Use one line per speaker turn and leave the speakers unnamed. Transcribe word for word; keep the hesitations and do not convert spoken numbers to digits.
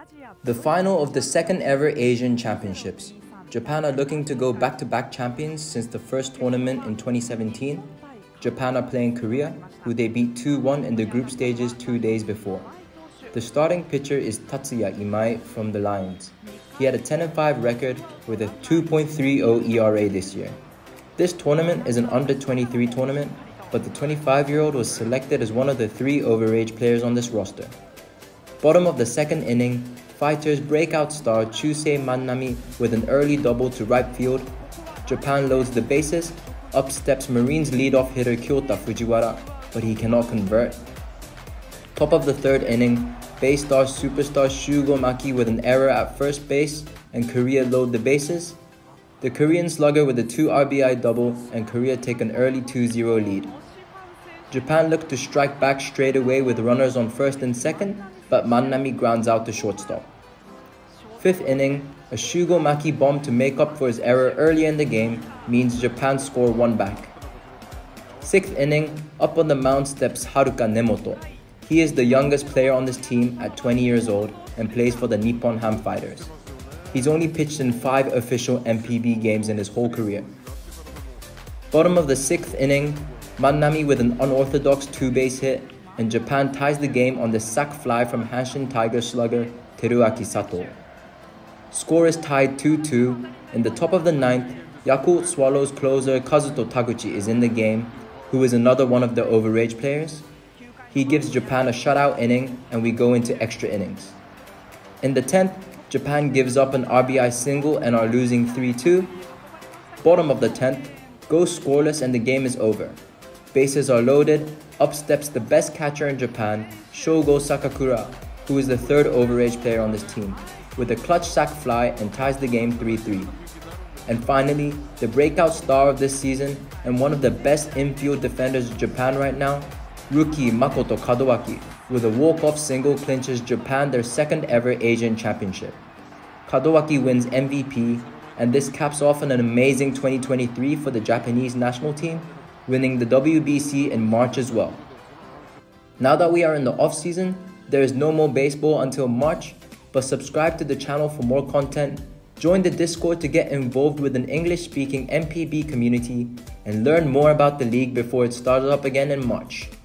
The final of the second ever Asian Championships. Japan are looking to go back-to-back champions since the first tournament in twenty seventeen. Japan are playing Korea, who they beat two one in the group stages two days before. The starting pitcher is Tatsuya Imai from the Lions. He had a ten and five record with a two point three oh E R A this year. This tournament is an under twenty-three tournament, but the twenty-five-year-old was selected as one of the three overage players on this roster. Bottom of the second inning, Fighters breakout star Chusei Manami with an early double to right field. Japan loads the bases. Up steps Marines leadoff hitter Kyota Fujiwara, but he cannot convert. Top of the third inning, base star superstar Shugo Maki with an error at first base, and Korea load the bases. The Korean slugger with a two R B I double, and Korea take an early two zero lead. Japan looked to strike back straight away with runners on first and second, but Manami grounds out to shortstop. Fifth inning, a Shugo Maki bomb to make up for his error earlier in the game means Japan score one back. Sixth inning, up on the mound steps Haruka Nemoto. He is the youngest player on this team at twenty years old and plays for the Nippon Ham Fighters. He's only pitched in five official M P B games in his whole career. Bottom of the sixth inning, Manami with an unorthodox two-base hit, and Japan ties the game on the sac fly from Hanshin Tiger slugger Teruaki Sato. Score is tied two two. In the top of the ninth, Yakult Swallows closer Kazuto Taguchi is in the game, who is another one of the overage players. He gives Japan a shutout inning, and we go into extra innings. In the tenth, Japan gives up an R B I single and are losing three two. Bottom of the tenth, goes scoreless and the game is over. Bases are loaded. Up steps the best catcher in Japan, Shogo Sakakura, who is the third overage player on this team, with a clutch sac fly and ties the game three three. And finally, the breakout star of this season and one of the best infield defenders in Japan right now, rookie Makoto Kadowaki, with a walk-off single clinches Japan their second ever Asian Championship. Kadowaki wins M V P, and this caps off an amazing twenty twenty-three for the Japanese national team, winning the W B C in March as well. Now that we are in the off-season, there is no more baseball until March, but subscribe to the channel for more content, join the Discord to get involved with an English-speaking M P B community, and learn more about the league before it starts up again in March.